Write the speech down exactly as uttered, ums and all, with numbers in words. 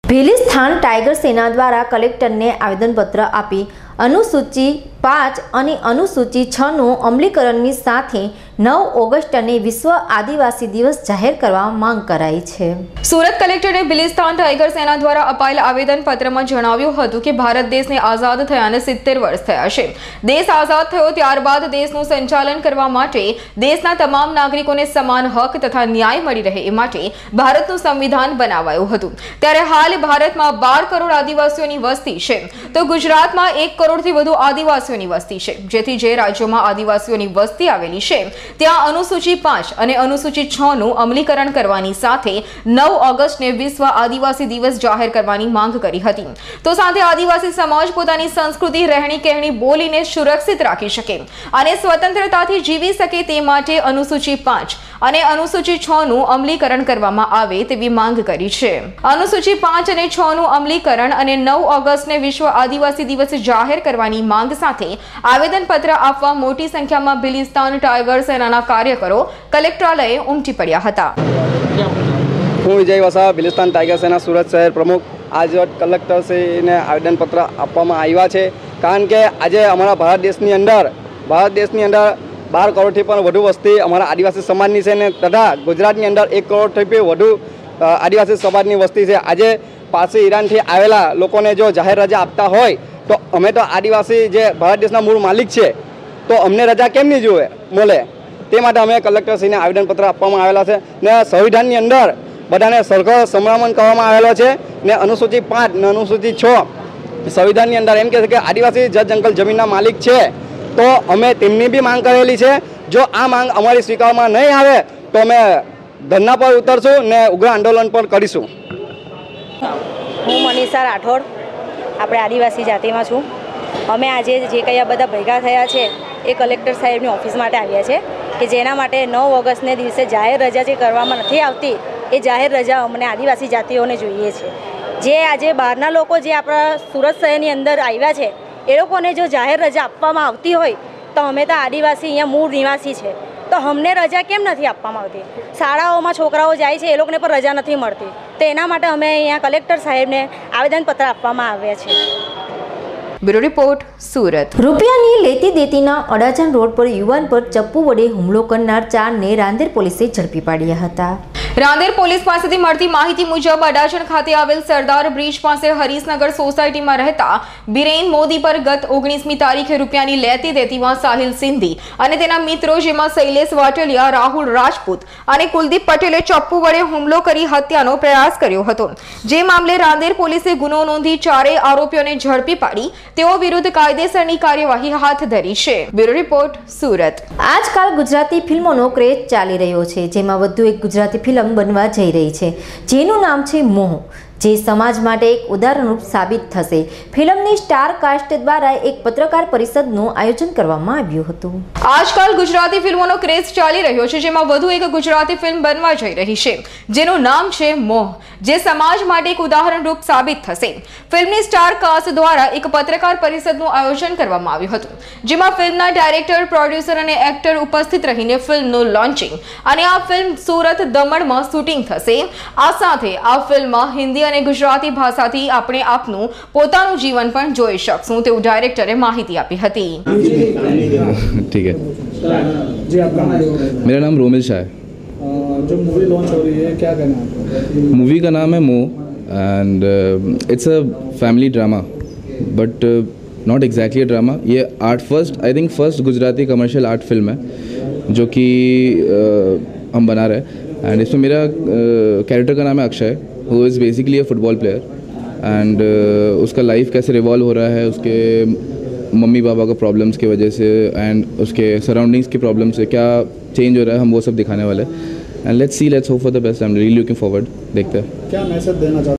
Bhilistan tiger સેના દ્વારા કલેક્ટરને આવેદનપત્ર આપી અનુસૂચિ પાંચ અને અનુસૂચિ છ નું અમલીકરણની સાથે નવ ઓગસ્ટને વિશ્વ આદિવાસી દિવસ જાહેર કરવા માંગ કરાઈ છે। સુરત કલેક્ટરે ભીલીસ્થાન ટાઈગર સેના દ્વારા અપાયેલ આવેદનપત્રમાં જણાવ્યું હતું કે ભારત દેશને આઝાદ થયાને સિત્તેર વર્ષ થયા છે। દેશ આઝાદ થયો ત્યારબાદ દેશનું સંચાલન કરવા માટે દેશના તમામ નાગરિકોને સમાન હક તથા ન્યાય મળી રહે એ માટે ભારતનું સંવિધાન બનાવાયું હતું। ત્યારે હાલ ભારતમાં બાર કરોડ આદિવાસીઓની વસ્તી છે તો ગુજરાતમાં એક કરોડથી વધુ આદિવાસીઓની વસ્તી છે, જેથી જે રાજ્યોમાં આદિવાસીઓની વસ્તી આવેલી છે ત્યાં અનુસૂચિ પાંચ અને અનુસૂચિ છ નું અમલીકરણ કરવાની સાથે નવ ઓગસ્ટને વિશ્વ આદિવાસી દિવસ જાહેર કરવાની માંગ કરી હતી। તો સાથે આદિવાસી સમાજ પોતાની સંસ્કૃતિ, રહેણી કહેણી, બોલીને સુરક્ષિત રાખી શકે અને સ્વતંત્રતાથી જીવી શકે તે માટે અનુસૂચિ પાંચ અને અનુસૂચિ છ નું અમલીકરણ કરવામાં આવે તેવી માંગ કરી છે। અનુસૂચિ પાંચ અને છ નું અમલીકરણ અને નવ ઓગસ્ટને વિશ્વ આદિવાસી દિવસ જાહેર કરવાની માંગ સાથે આવેદનપત્ર આપવા મોટી સંખ્યામાં ભીલીસ્થાન ટાઈગર સેનાના કાર્યકરો કલેક્ટરાલયે ઉમટી પડ્યા હતા। હું વિજય વસાવા, ભીલીસ્થાન ટાઈગર સેના સુરત શહેર પ્રમુખ। આજ કલેક્ટરશ્રીને આવેદનપત્ર આપવામાં આવ્યા છે કારણ કે આજે અમારા ભારત દેશની અંદર ભારત દેશની અંદર બાર કરોડથી પણ વધુ વસ્તી અમારા આદિવાસી સમાજની છે ને તથા ગુજરાતની અંદર એક કરોડથી પણ વધુ આદિવાસી સમાજની વસ્તી છે। આજે પારસી ઈરાનથી આવેલા લોકોને જો જાહેર રજા આપતા હોય તો અમે તો આદિવાસી જે ભારત દેશના મૂળ માલિક છે તો અમને રજા કેમ નહીં જોવે મળે તે માટે અમે કલેક્ટરશ્રીને આવેદનપત્ર આપવામાં આવેલા છે ને સંવિધાનની અંદર બધાને સરખો સમરામણ કરવામાં આવેલો છે ને અનુસૂચિ પાંચ ને અનુસૂચિ છ સંવિધાનની અંદર એમ કહે છે કે આદિવાસી જળ જંગલ જમીનના માલિક છે તો અમે તેમની બી માંગ કરેલી છે। જો આ માંગ અમારી સ્વીકારવામાં નહીં આવે તો અમે ધરણા પર ઉતરશું ને ઉગ્ર આંદોલન પણ કરીશું। હું મનીષા રાઠોડ, આપણે આદિવાસી જાતિમાં છું। અમે આજે જે કંઈ આ બધા ભેગા થયા છે એ કલેક્ટર સાહેબની ઓફિસ માટે આવ્યા છે કે જેના માટે નવ ઓગસ્ટને દિવસે જાહેર રજા જે કરવામાં નથી આવતી એ જાહેર રજા અમને આદિવાસી જાતિઓને જોઈએ છે। જે આજે બહારના લોકો જે આપણા સુરત શહેરની અંદર આવ્યા છે એ લોકોને જો જાહેર રજા આપવામાં આવતી હોય તો અમે તો આદિવાસી અહીંયા મૂળ નિવાસી છે તો અમને રજા કેમ નથી આપવામાં આવતી? શાળાઓમાં છોકરાઓ જાય છે એ લોકોને પણ રજા નથી મળતી, તો એના માટે અમે અહીંયા કલેક્ટર સાહેબને આવેદનપત્ર આપવામાં આવ્યા છે। Bureau report, Surat. રૂપિયાની લેતી દેતીના અડાજણ રોડ પર યુવાન પર ચપ્પુ વડે હુમલો કરનાર ચારને રાંદેર પોલીસે ઝડપી પાડ્યા હતા। રાંદેર પોલીસ પાસેથી મળતી માહિતી મુજબ અડાજણ ખાતે આવેલ સરદાર બ્રિજ પાસે હરીશનગર સોસાયટીમાં રહેતા બિરેન મોદી પર ગત ઓગણીસમી તારીખે રૂપિયાની લેતી દેતીમાં સાહિલ સિંધી અને તેના મિત્રો જેમાં શૈલેષ વાટલિયા, રાહુલ રાજપૂત અને કુલદીપ પટેલે ચપ્પુ વડે હુમલો કરી હત્યાનો પ્રયાસ કર્યો હતો। જે મામલે રાંદેર પોલીસે ગુનો નોંધી ચારેય આરોપીઓને ઝડપી પાડી તેઓ વિરુદ્ધ કાયદેસરની કાર્યવાહી હાથ ધરી છે। Bureau report, Surat. આજકાલ ગુજરાતી ફિલ્મોનો ક્રેઝ ચાલી રહ્યો છે, જેમાં વધુ એક ગુજરાતી ફિલ્મ બનવા જઈ રહી છે જેનું નામ છે મોહ, જે સમાજ માટે એક ઉદાહરણરૂપ સાબિત થશે। ફિલ્મની સ્ટાર કાસ્ટ દ્વારા એક પત્રકાર પરિષદનું આયોજન કરવામાં આવ્યું હતું। આજકાલ ગુજરાતી ફિલ્મોનો ક્રેઝ ચાલી રહ્યો છે, જેમાં વધુ એક ગુજરાતી ફિલ્મ બનવા જઈ રહી છે જેનું નામ છે મોહ, જે સમાજ માટે એક ઉદાહરણરૂપ સાબિત થશે। ફિલ્મની સ્ટાર કાસ્ટ દ્વારા એક પત્રકાર પરિષદનું આયોજન કરવામાં આવ્યું હતું, જેમાં ફિલ્મના ડાયરેક્ટર, પ્રોડ્યુસર અને એક્ટર ઉપસ્થિત રહીને ફિલ્મનું લોન્ચિંગ અને આ ફિલ્મ સુરત, દમણમાં શૂટિંગ થશે। આ સાથે આ ફિલ્મમાં હિન્દી અને ગુજરાતી ભાષાથી આપણે આપનું પોતાનું જીવન પણ જોઈ શકશું તેવું ડાયરેક્ટરે માહિતી આપી હતી। ठीक है जी, आपका नाम? मेरा नाम रोमिल शाह है। जो मूवी लॉन्च हो रही है क्या कहना है आपका? मूवी का नाम है Moh and it's a family drama but not exactly a drama. ये art first I think first Gujarati commercial art film है जो कि uh, हम बना रहे हैं एंड इसमें मेरा कैरेक्टर uh, का नाम है अक्षय, वो is basically a football player and uh, उसका लाइफ कैसे रिवॉल्व हो रहा है उसके मम्मी पापा का प्रॉब्लम्स की वजह से एंड उसके सराउंडिंग्स की प्रॉब्लम से क्या चेंज हो रहा है हम वो सब दिखाने वाले हैं and let's see let's hope for the best. I am really looking forward. देखते हैं क्या मैसेज देना चाहते हैं।